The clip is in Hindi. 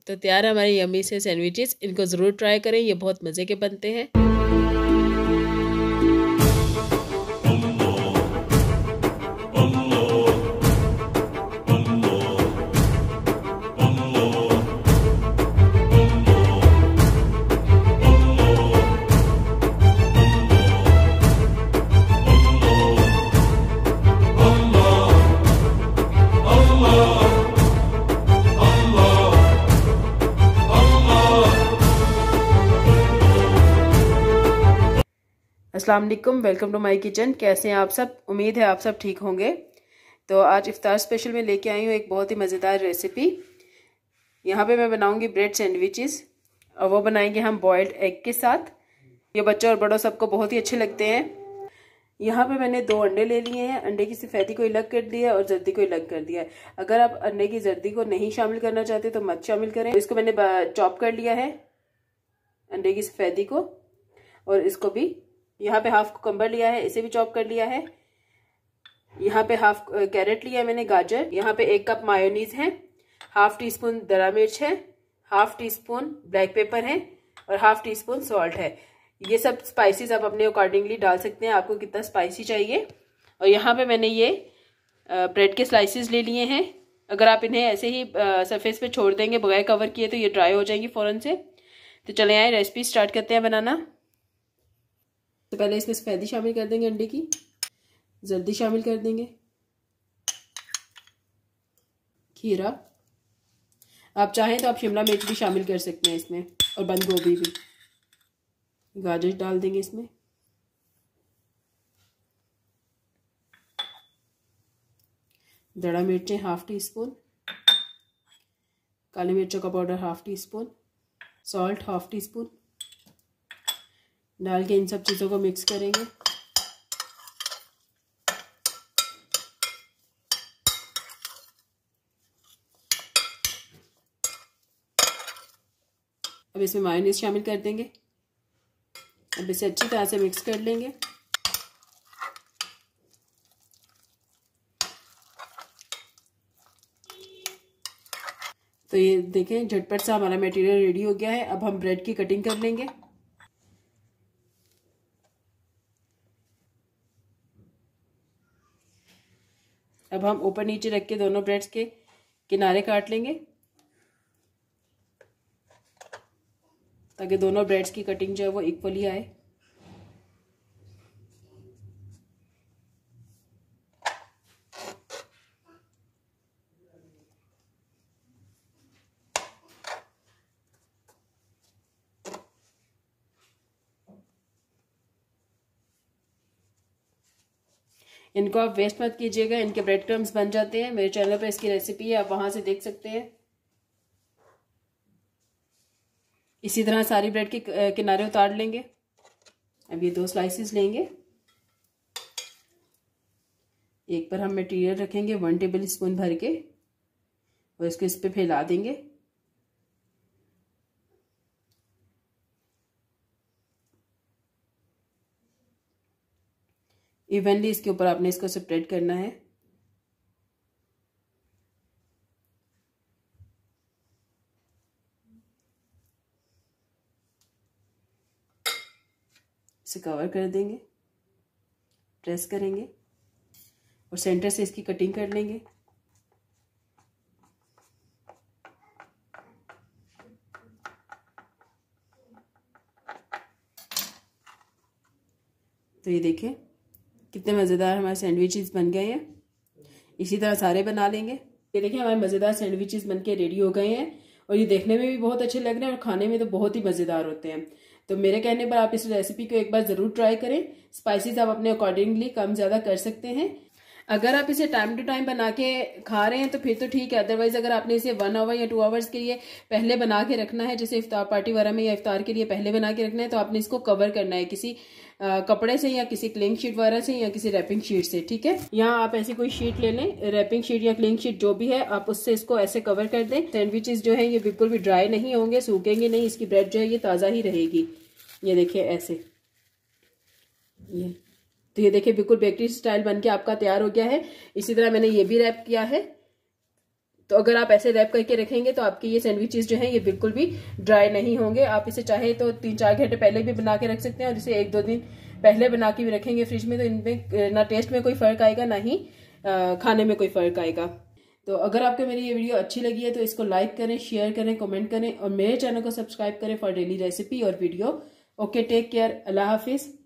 तो तैयार है हमारे यम्मी से सैंडविचेस। इनको ज़रूर ट्राई करें, ये बहुत मज़े के बनते हैं। अस्सलाम वालेकुम, वेलकम टू माय किचन। कैसे हैं आप सब? उम्मीद है आप सब ठीक होंगे। तो आज इफ्तार स्पेशल में लेके आई हूँ एक बहुत ही मज़ेदार रेसिपी। यहाँ पे मैं बनाऊँगी ब्रेड सैंडविचेस और वो बनाएंगे हम बॉइल्ड एग के साथ। ये बच्चों और बड़ों सबको बहुत ही अच्छे लगते हैं। यहाँ पे मैंने 2 अंडे ले लिए हैं। अंडे की सफ़ेदी को अलग कर दिया और जर्दी को अलग कर दिया है। अगर आप अंडे की जर्दी को नहीं शामिल करना चाहते तो मत शामिल करें। इसको मैंने चॉप कर लिया है, अंडे की सफ़ेदी को, और इसको भी। यहाँ पे हाफ कुकम्बर लिया है, इसे भी चॉप कर लिया है। यहाँ पे हाफ कैरेट लिया है मैंने, गाजर। यहाँ पे 1 कप मायोनीज है, हाफ टी स्पून दरा मिर्च है, half teaspoon black pepper है और हाफ टी स्पून सॉल्ट है। ये सब स्पाइसेस आप अपने अकॉर्डिंगली डाल सकते हैं, आपको कितना स्पाइसी चाहिए। और यहाँ पे मैंने ये ब्रेड के स्लाइसेस ले लिए हैं। अगर आप इन्हें ऐसे ही सरफेस पे छोड़ देंगे बगैर कवर किए तो ये ड्राई हो जाएंगी फ़ौरन से। तो चले आए रेसिपी स्टार्ट करते हैं बनाना। तो पहले इसमें सफ़ेदी शामिल कर देंगे, अंडे की जर्दी शामिल कर देंगे, खीरा, आप चाहें तो आप शिमला मिर्च भी शामिल कर सकते हैं इसमें, और बंद गोभी भी। गाजर डाल देंगे इसमें, दड़ा मिर्चें हाफ टी स्पून, काली मिर्चों का powder half teaspoon, salt half teaspoon डाल के इन सब चीज़ों को मिक्स करेंगे। अब इसमें मायोनीज शामिल कर देंगे। अब इसे अच्छी तरह से मिक्स कर लेंगे। तो ये देखें, झटपट सा हमारा मटेरियल रेडी हो गया है। अब हम ब्रेड की कटिंग कर लेंगे। अब हम ऊपर नीचे रख के दोनों ब्रेड्स के किनारे काट लेंगे ताकि दोनों ब्रेड्स की कटिंग जो है वो इक्वली आए। इनको आप वेस्ट मत कीजिएगा, इनके ब्रेड क्रम्स बन जाते हैं। मेरे चैनल पर इसकी रेसिपी है, आप वहां से देख सकते हैं। इसी तरह सारी ब्रेड के किनारे उतार लेंगे। अब ये 2 स्लाइसेस लेंगे, एक पर हम मटेरियल रखेंगे 1 टेबल स्पून भर के और इसको इस पे फैला देंगे। इवनली इसके ऊपर आपने इसको स्प्रेड करना है। इसे कवर कर देंगे, प्रेस करेंगे और सेंटर से इसकी कटिंग कर लेंगे। तो ये देखें कितने मज़ेदार हमारे सैंडविचेस बन गए हैं। इसी तरह सारे बना लेंगे। ये देखिए हमारे मज़ेदार सैंडविचेस बनके रेडी हो गए हैं और ये देखने में भी बहुत अच्छे लग रहे हैं और खाने में तो बहुत ही मज़ेदार होते हैं। तो मेरे कहने पर आप इस रेसिपी को एक बार ज़रूर ट्राई करें। स्पाइसेस आप अपने अकॉर्डिंगली कम ज़्यादा कर सकते हैं। अगर आप इसे टाइम टू टाइम बना के खा रहे हैं तो फिर तो ठीक है। अदरवाइज अगर आपने इसे 1 आवर या 2 आवर्स के लिए पहले बना के रखना है, जैसे इफ्तार पार्टी वगैरह में या इफ्तार के लिए पहले बना के रखना है, तो आपने इसको कवर करना है किसी कपड़े से या किसी क्लिंग शीट वगैरह से या किसी रैपिंग शीट से। ठीक है, यहाँ आप ऐसी कोई शीट ले लें, रैपिंग शीट या क्लिंग शीट जो भी है, आप उससे इसको ऐसे कवर कर दें। सैंडविचेस जो है ये बिल्कुल भी ड्राई नहीं होंगे, सूखेंगे नहीं। इसकी ब्रेड जो है ये ताज़ा ही रहेगी। ये देखिए ऐसे, ये तो ये देखिए बिल्कुल बेकरी स्टाइल बनके आपका तैयार हो गया है। इसी तरह मैंने ये भी रैप किया है। तो अगर आप ऐसे रैप करके रखेंगे तो आपके ये सैंडविचेस जो हैं ये बिल्कुल भी ड्राई नहीं होंगे। आप इसे चाहे तो 3-4 घंटे पहले भी बना के रख सकते हैं, और इसे 1-2 दिन पहले बना के भी रखेंगे फ्रिज में, तो इनमें ना टेस्ट में कोई फर्क आएगा, ना ही खाने में कोई फर्क आएगा। तो अगर आपको मेरी ये वीडियो अच्छी लगी है तो इसको लाइक करें, शेयर करें, कमेंट करें, और मेरे चैनल को सब्सक्राइब करें फॉर डेली रेसिपी और वीडियो। ओके, टेक केयर, अल्लाह हाफिज।